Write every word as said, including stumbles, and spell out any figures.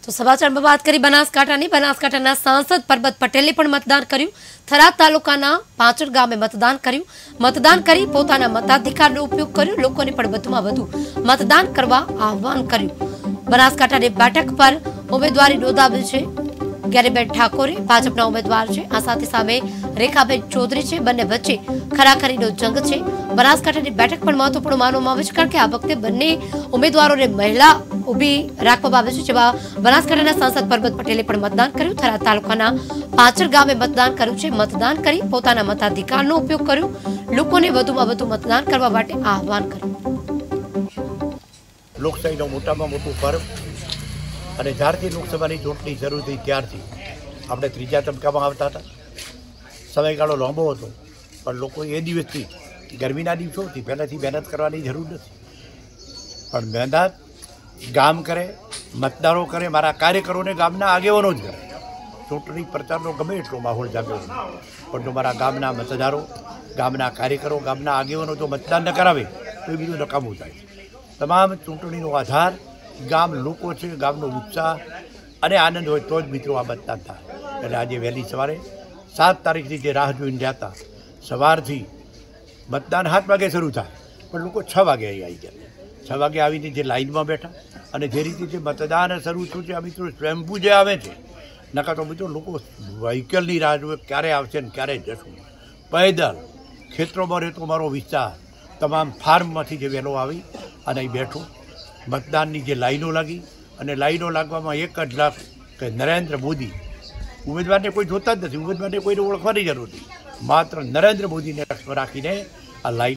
તો સમાચારમાં વાત કરી બનાસકાંઠાની બનાસકાંઠાના સાંસદ પરબત પટેલે પણ મતદાન કર્યું। થરાદ તાલુકાના પાંચર ગામે મતદાન કર્યું। મતદાન કરી પોતાના મતાધિકારનો ઉપયોગ કર્યો। લોકોને પણ વધુમાં વધુ મતદાન કરવા આહવાન કર્યું। બનાસકાંઠાની બેઠક પર ઉમેદવારી નોંધાવી છે ગેરીબેન ઠાકોરે ભાજપના ઉમેદવાર છે। આ સાથે સામે રેખાબેન ચૌધરી છે। બંને વચ્ચે ખરાખરીનો જંગ છે। બનાસકાંઠાની બેઠક પણ મહત્વપૂર્ણ માનવામાં આવે છે કારણ કે આ વખતે બંને ઉમેદવારોને મહિલા ઉભી રાખવામાં આવે છે। જેમાં બનાસકાંઠાના સાંસદ પરબત પટેલે પણ મતદાન કર્યું। થરાદ તાલુકાના પાંચર ગામે મતદાન કર્યું છે। મતદાન કરી પોતાના મતાધિકારનો ઉપયોગ કર્યો। લોકોને વધુમાં વધુ મતદાન કરવા માટે આહવાન કર્યું। લોકશાહીનો મોટામાં મોટું પર્વ અને જ્યારથી લોકસભાની ચૂંટણી શરૂ થઈ ત્યારથી આપણે ત્રીજા તબક્કામાં આવતા હતા। સમયગાળો લાંબો હતો પણ લોકો એ દિવસથી ગરમીના દિવસોથી પહેલાંથી મહેનત કરવાની જરૂર નથી, પણ મહેનત ગામ કરે, મતદારો કરે, મારા કાર્યકરોને ગામના આગેવાનો જ કરે। ચૂંટણી પ્રચારનો ગમે એટલો માહોલ જાગ્યો પણ જો મારા ગામના મતદારો, ગામના કાર્યકરો, ગામના આગેવાનો જો મતદાન ન કરાવે તો એ બધું નકામું થાય। તમામ ચૂંટણીનો આધાર ગામ લોકો છે, ગામનો ઉત્સાહ અને આનંદ હોય તો જ મિત્રો આ મતદાન થાય। એટલે આજે વહેલી સવારે સાત તારીખની જે રાહ જોઈને રહ્યા હતા, સવારથી મતદાન સાત વાગે શરૂ થાય પણ લોકો છ વાગે અહીં આવી ગયા। છ વાગે આવીને જે લાઇનમાં બેઠા અને જે રીતે જે મતદાન શરૂ થયું છે, આ મિત્રો સ્વયંભૂ જે આવે છે, નકા તો મિત્રો લોકો વ્હીકલની રાહ જોવે ક્યારે આવશે ને ક્યારે જશું। પેદલ ખેતરોમાં રહેતો મારો વિસ્તાર તમામ ફાર્મમાંથી જે વહેલો આવી અને અહીં બેઠો, મતદાનની જે લાઈનો લાગી અને લાઈનો લાગવામાં એક જ લાખ કે નરેન્દ્ર મોદી, ઉમેદવારને કોઈ જોતા જ નથી, ઉમેદવારને કોઈને ઓળખવાની જરૂર નથી, માત્ર નરેન્દ્ર મોદીને લક્ષ્ય રાખીને આ લાઈન